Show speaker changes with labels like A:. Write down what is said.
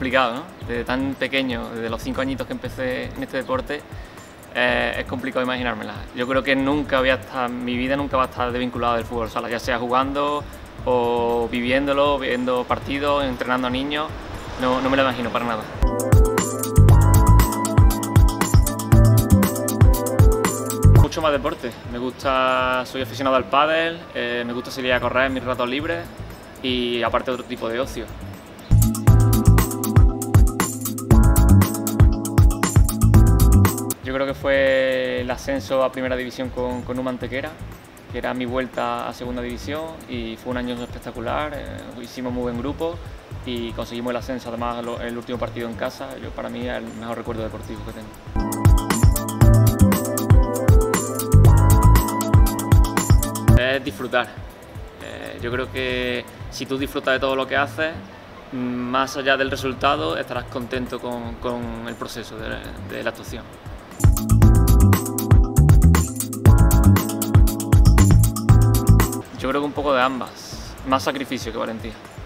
A: complicado, ¿no? Desde tan pequeño, desde los 5 añitos que empecé en este deporte, es complicado imaginármela. Yo creo que mi vida nunca va a estar desvinculada del fútbol sala, ya sea jugando o viviéndolo, viendo partidos, entrenando a niños, no me lo imagino para nada. Mucho más deporte, soy aficionado al pádel, me gusta salir a correr en mis ratos libres y aparte otro tipo de ocio. Yo creo que fue el ascenso a primera división con Numa Antequera, que era mi vuelta a segunda división, y fue un año espectacular, hicimos muy buen grupo y conseguimos el ascenso, además el último partido en casa. Para mí es el mejor recuerdo deportivo que tengo. Es disfrutar. Yo creo que si tú disfrutas de todo lo que haces, más allá del resultado, estarás contento con el proceso de la actuación. Yo creo que un poco de ambas, más sacrificio que valentía.